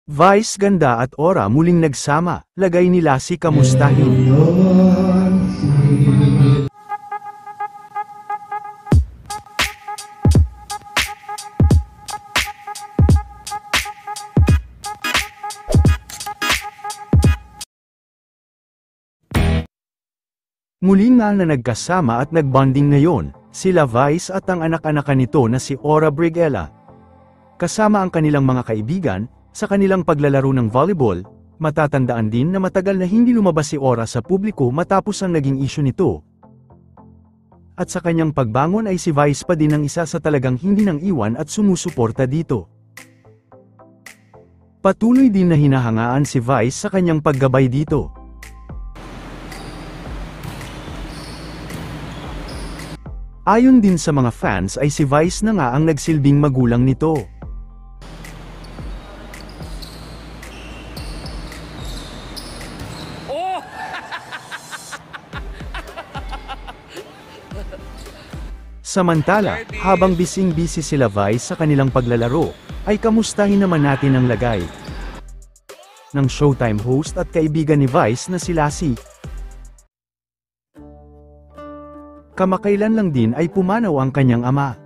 Vice Ganda at Ora muling nagsama, lagay ni Lassie kamustahin. Muli nga na nagkasama at nagbonding ngayon, sila Vice at ang anak-anakan nito na si Ora Briguela. Kasama ang kanilang mga kaibigan, sa kanilang paglalaro ng volleyball, matatandaan din na matagal na hindi lumabas si Ora sa publiko matapos ang naging issue nito. At sa kanyang pagbangon ay si Vice pa din ang isa sa talagang hindi nang iwan at sumusuporta dito. Patuloy din na hinahangaan si Vice sa kanyang paggabay dito. Ayon din sa mga fans ay si Vice na nga ang nagsilbing magulang nito. Samantala, habang bising-busy sila Vice sa kanilang paglalaro, ay kamustahin naman natin ang lagay ng Showtime host at kaibigan ni Vice na si Lassie. Kamakailan lang din ay pumanaw ang kanyang ama.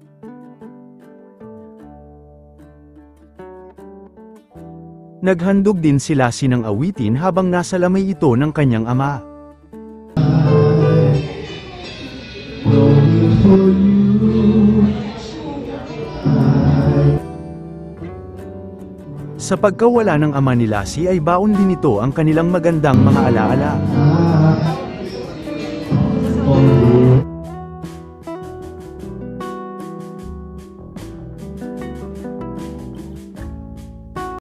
Naghandog din si Lassie ng awitin habang nasa lamay ito ng kanyang ama. Sa pagkawala ng ama ni Lassie ay baon din ito ang kanilang magandang mga alaala.